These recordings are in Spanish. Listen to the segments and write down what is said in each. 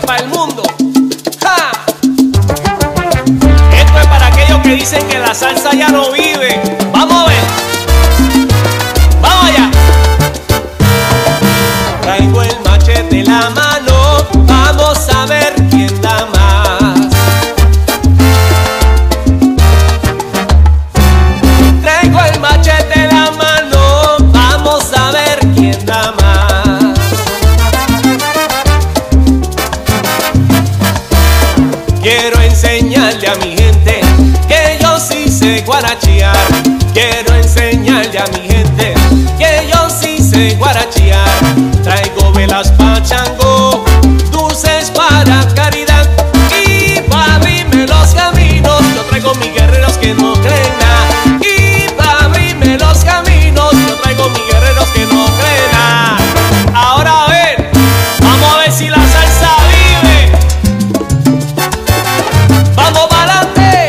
para el mundo. ¡Ja! Esto es para aquellos que dicen que la salsa ya no vive. Vamos a ver. Vamos allá. Traigo el machete en la mano, vamos a ver quién da más. Traigo el machete en la mano, vamos a ver quién da más. Quiero enseñarle a mi gente que yo sí sé guarachear. Quiero enseñarle a mi gente que yo sí sé guarachear. Traigo velas pa' chango, dulces para caridad y pa' abrirme los caminos. Yo traigo mis guerreros que no creen nada y pa' abrirme los caminos. Yo traigo mis guerreros que no creen nada. Ahora a ver, vamos a ver si la salsa vive. Vamos para adelante.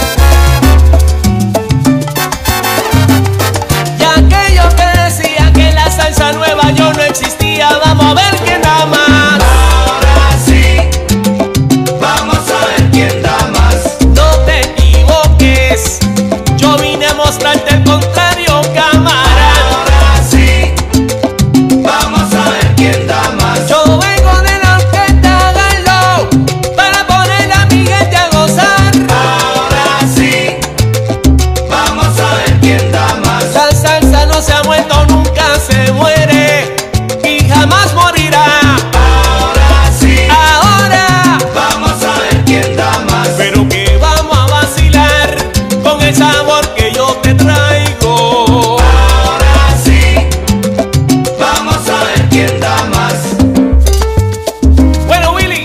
Y aquello que decía que la salsa nueva yo no existía, vamos a ver quién da más. Ahora sí, vamos a ver quién da más. No te equivoques, yo vine a mostrarte el contrario, camarada. Ahora sí, vamos a ver quién da más. Yo vengo de la orquesta, háganlo, para poner a mi gente a gozar. Ahora sí, vamos a ver quién da más. La salsa no se ha muerto, nunca se muere y jamás morirá. Ahora sí, Ahora, vamos a ver quién da más. pero que vamos a vacilar con el sabor que yo te traigo. Ahora sí, vamos a ver quién da más. Bueno, Willy,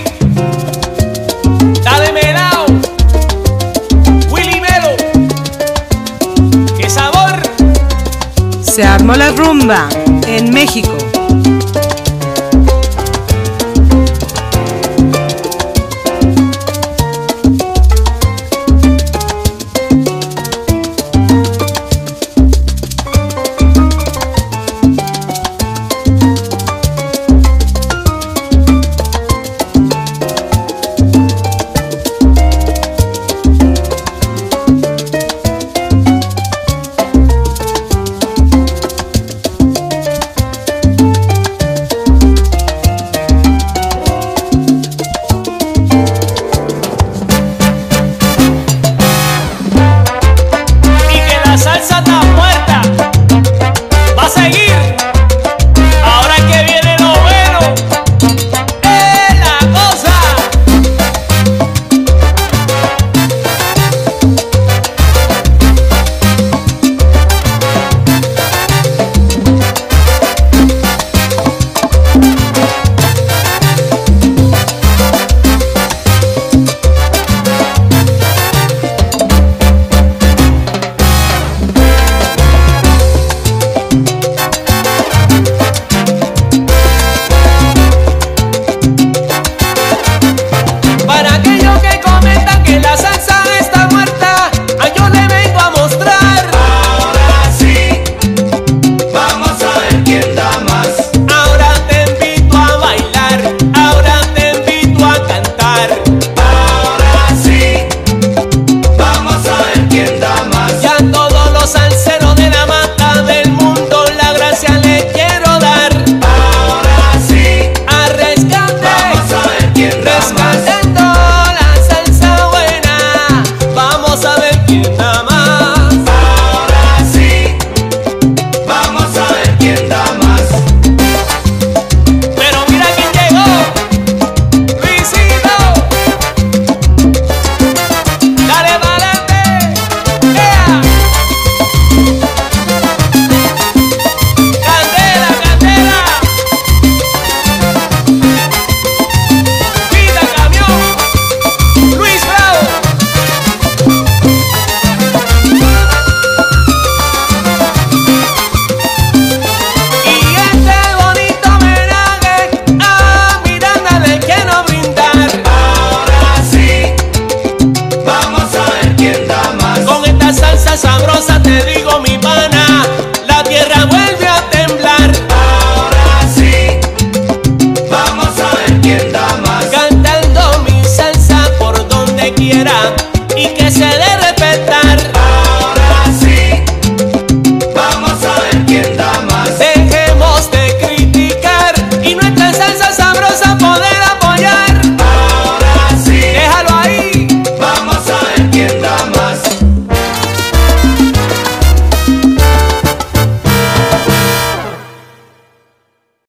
dale melao. Willy Melo, qué sabor. Se armó la rumba en México.